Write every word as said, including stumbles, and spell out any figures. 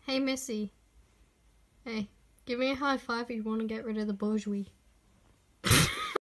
Hey Missy. Hey, give me a high five if you want to get rid of the bourgeois.